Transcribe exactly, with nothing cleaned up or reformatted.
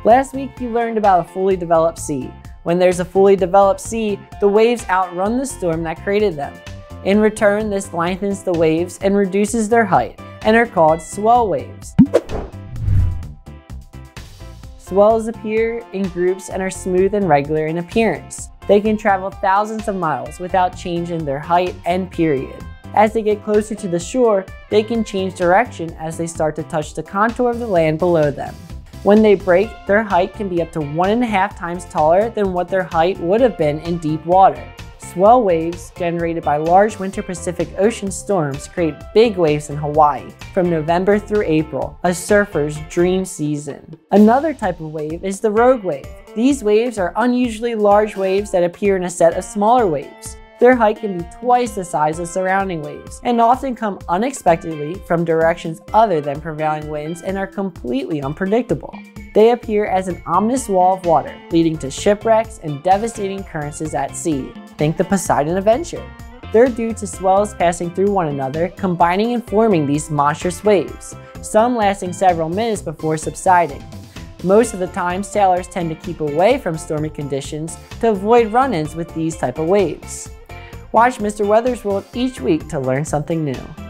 Last week you learned about a fully developed sea. When there's a fully developed sea, the waves outrun the storm that created them. In return, this lengthens the waves and reduces their height, and are called swell waves. Swells appear in groups and are smooth and regular in appearance. They can travel thousands of miles without change in their height and period. As they get closer to the shore, they can change direction as they start to touch the contour of the land below them. When they break, their height can be up to one and a half times taller than what their height would have been in deep water. Swell waves, generated by large winter Pacific Ocean storms, create big waves in Hawaii from November through April, a surfer's dream season. Another type of wave is the rogue wave. These waves are unusually large waves that appear in a set of smaller waves. Their height can be twice the size of surrounding waves, and often come unexpectedly from directions other than prevailing winds and are completely unpredictable. They appear as an ominous wall of water, leading to shipwrecks and devastating occurrences at sea. Think the Poseidon Adventure. They're due to swells passing through one another, combining and forming these monstrous waves, some lasting several minutes before subsiding. Most of the time, sailors tend to keep away from stormy conditions to avoid run-ins with these type of waves. Watch Mister Weather's World each week to learn something new.